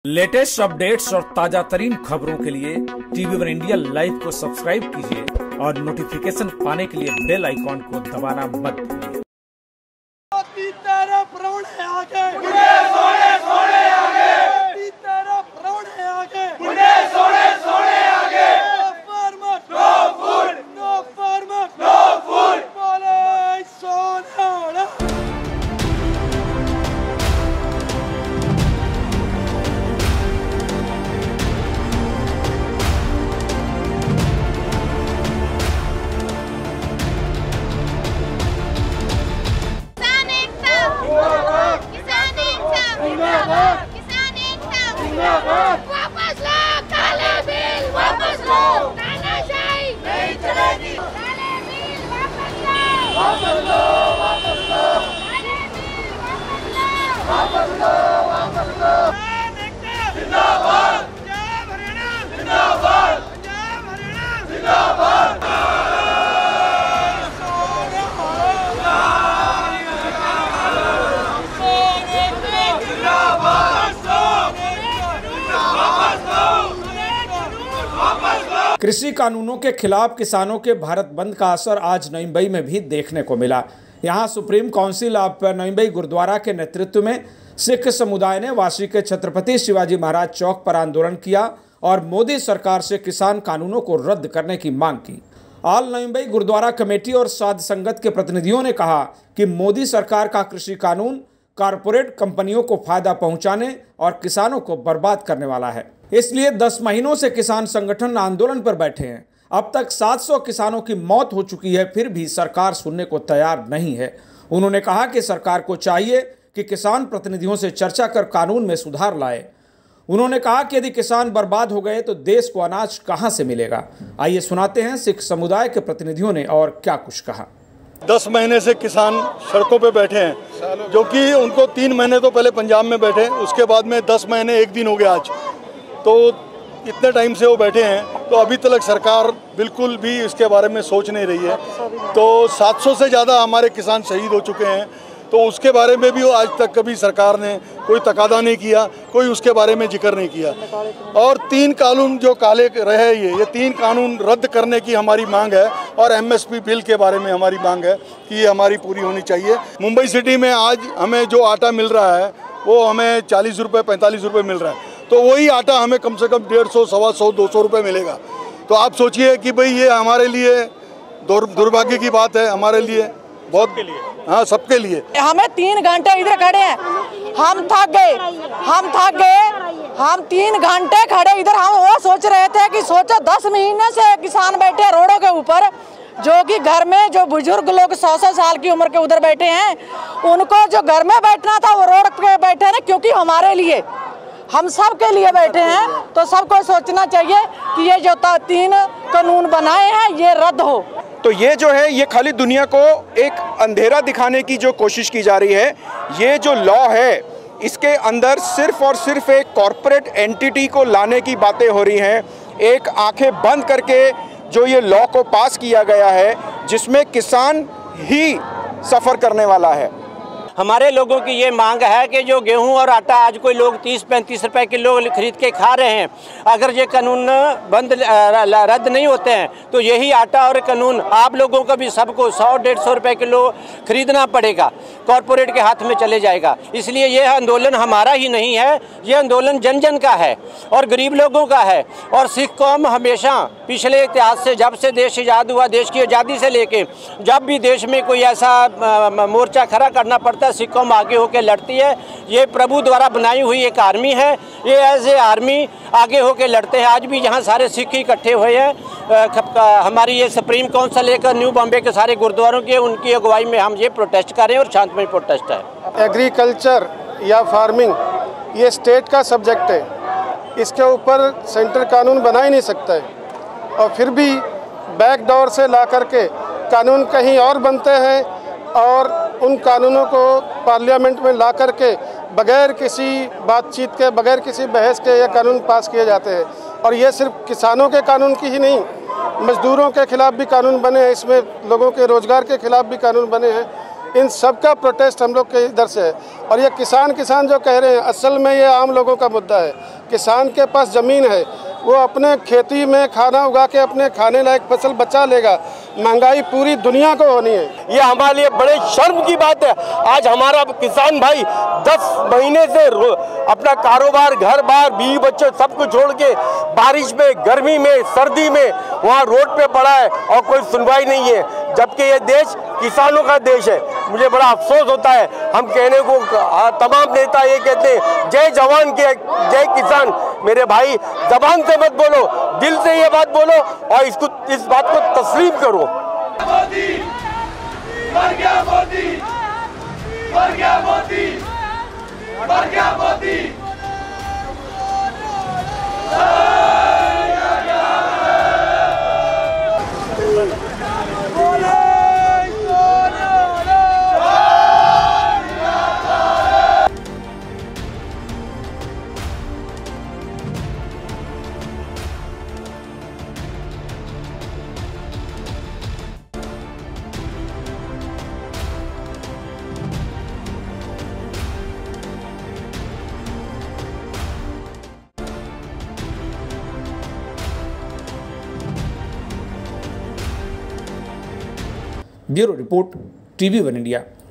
Latest updates और ताजा तरीन खबरों के लिए टीवी1 इंडिया लाइव को सब्सक्राइब कीजिए और नोटिफिकेशन पाने के लिए बेल आइकॉन को दबाना मत भूलिए। वापस लो काले बिल, वापस लो तानाशाही नहीं चलेगी। काले बिल वापस लो, वापस लो, वापस लो, काले बिल वापस लो, वापस लो, वापस लो। जिंदाबाद पंजाब हरियाणा, जिंदाबाद पंजाब हरियाणा, जिंदाबाद। कृषि कानूनों के खिलाफ किसानों के भारत बंद का असर आज नई मुंबई में भी देखने को मिला। यहां सुप्रीम काउंसिल ऑफ नई मुंबई गुरुद्वारा के नेतृत्व में सिख समुदाय ने वाशी के छत्रपति शिवाजी महाराज चौक पर आंदोलन किया और मोदी सरकार से किसान कानूनों को रद्द करने की मांग की। ऑल नई मुंबई गुरुद्वारा कमेटी और साध संगत के प्रतिनिधियों ने कहा कि मोदी सरकार का कृषि कानून कारपोरेट कंपनियों को फायदा पहुंचाने और किसानों को बर्बाद करने वाला है, इसलिए 10 महीनों से किसान संगठन आंदोलन पर बैठे हैं। अब तक 700 किसानों की मौत हो चुकी है, फिर भी सरकार सुनने को तैयार नहीं है। उन्होंने कहा कि सरकार को चाहिए कि किसान प्रतिनिधियों से चर्चा कर कानून में सुधार लाए। उन्होंने कहा कि यदि किसान बर्बाद हो गए तो देश को अनाज कहां से मिलेगा। आइए सुनाते हैं सिख समुदाय के प्रतिनिधियों ने और क्या कुछ कहा। 10 महीने से किसान सड़कों पे बैठे हैं, जो कि उनको 3 महीने तो पहले पंजाब में बैठे, उसके बाद में 10 महीने 1 दिन हो गया आज। तो इतने टाइम से वो बैठे हैं, तो अभी तक सरकार बिल्कुल भी इसके बारे में सोच नहीं रही है। तो 700 से ज़्यादा हमारे किसान शहीद हो चुके हैं, तो उसके बारे में भी आज तक कभी सरकार ने कोई तकादा नहीं किया, कोई उसके बारे में जिक्र नहीं किया। और 3 कानून जो काले रहे, ये 3 कानून रद्द करने की हमारी मांग है और MSP बिल के बारे में हमारी मांग है कि ये हमारी पूरी होनी चाहिए। मुंबई सिटी में आज हमें जो आटा मिल रहा है वो हमें 40 रुपये 45 रुपये मिल रहा है, तो वही आटा हमें कम से कम 150, 125, 200 रुपये मिलेगा। तो आप सोचिए कि भाई ये हमारे लिए दुर्भाग्य की बात है, हमारे लिए बहुत के लिए, हाँ सबके लिए। हमें 3 घंटे इधर खड़े हैं, हम थक गए, हम 3 घंटे खड़े इधर। हम वो सोच रहे थे कि सोचो 10 महीने से किसान बैठे रोडों के ऊपर, जो कि घर में जो बुजुर्ग लोग 100-100 साल की उम्र के उधर बैठे हैं, उनको जो घर में बैठना था वो रोड पे बैठे हैं, क्योंकि हमारे लिए, हम सब के लिए बैठे हैं। तो सबको सोचना चाहिए कि ये जो 3 कानून बनाए हैं ये रद्द हो। तो ये जो है ये खाली दुनिया को एक अंधेरा दिखाने की जो कोशिश की जा रही है। ये जो लॉ है इसके अंदर सिर्फ और सिर्फ एक कॉरपोरेट एंटिटी को लाने की बातें हो रही हैं। एक आंखें बंद करके जो ये लॉ को पास किया गया है, जिसमें किसान ही सफ़र करने वाला है। हमारे लोगों की ये मांग है कि जो गेहूं और आटा आज कोई लोग 30-35 रुपए किलो खरीद के खा रहे हैं, अगर ये कानून रद्द नहीं होते हैं तो यही आटा और कानून आप लोगों को भी सबको 100-150 रुपए किलो खरीदना पड़ेगा, कॉरपोरेट के हाथ में चले जाएगा। इसलिए ये आंदोलन हमारा ही नहीं है, ये आंदोलन जन जन का है और गरीब लोगों का है। और सिख कौम हमेशा पिछले इतिहास से, जब से देश आज़ाद हुआ, देश की आज़ादी से लेके जब भी देश में कोई ऐसा मोर्चा खड़ा करना पड़ता, सिख कौम आगे होकर लड़ती है। ये प्रभु द्वारा बनाई हुई एक आर्मी है, ये एज ए आर्मी आगे होकर लड़ते हैं। आज भी यहाँ सारे सिख इकट्ठे हुए हैं। हमारी ये सुप्रीम काउंसिल लेकर न्यू बॉम्बे के सारे गुरुद्वारों के, उनकी अगुवाई में हम ये प्रोटेस्ट कर रहे हैं और शांतमय प्रोटेस्ट है। एग्रीकल्चर या फार्मिंग ये स्टेट का सब्जेक्ट है, इसके ऊपर सेंटर कानून बना ही नहीं सकता है। और फिर भी बैकडोर से ला करके कानून कहीं और बनते हैं और उन कानूनों को पार्लियामेंट में ला करके बगैर किसी बातचीत के, बगैर किसी बहस के ये कानून पास किए जाते हैं। और ये सिर्फ किसानों के कानून की ही नहीं, मजदूरों के खिलाफ भी कानून बने हैं, इसमें लोगों के रोजगार के खिलाफ भी कानून बने हैं। इन सब का प्रोटेस्ट हम लोग के इधर से है। और ये किसान जो कह रहे हैं, असल में ये आम लोगों का मुद्दा है। किसान के पास ज़मीन है, वो अपने खेती में खाना उगा के अपने खाने लायक फसल बचा लेगा। महंगाई पूरी दुनिया को होनी है। ये हमारे लिए बड़े शर्म की बात है। आज हमारा किसान भाई 10 महीने से अपना कारोबार, घर बार, बीवी बच्चे सब कुछ छोड़ के बारिश में, गर्मी में, सर्दी में वहाँ रोड पे पड़ा है और कोई सुनवाई नहीं है, जबकि ये देश किसानों का देश है। मुझे बड़ा अफसोस होता है। हम कहने को तमाम नेता ये कहते हैं जय जवान के जय किसान। मेरे भाई, जबान से मत बोलो, दिल से ये बात बोलो और इस बात को तस्लीम करो। मोदी मर गया, मोदी मर गया, मोदी मर गया, Modi. Bureau report, TV1 India.